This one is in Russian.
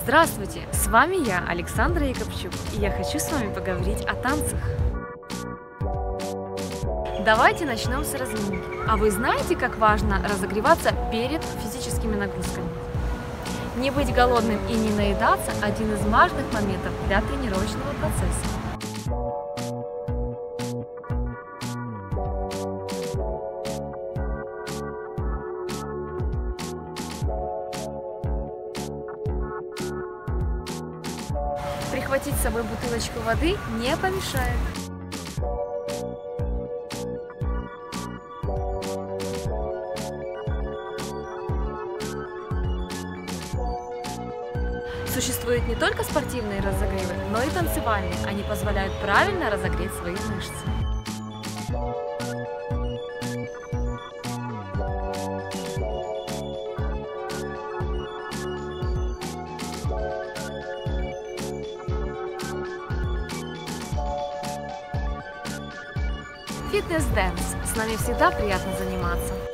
Здравствуйте, с вами я, Александра Якобчук, и я хочу с вами поговорить о танцах. Давайте начнем с разминки. А вы знаете, как важно разогреваться перед физическими нагрузками? Не быть голодным и не наедаться – один из важных моментов для тренировочного процесса. Прихватить с собой бутылочку воды не помешает. Существуют не только спортивные разогревы, но и танцевальные. Они позволяют правильно разогреть свои мышцы. Фитнес-дэнс. С нами всегда приятно заниматься.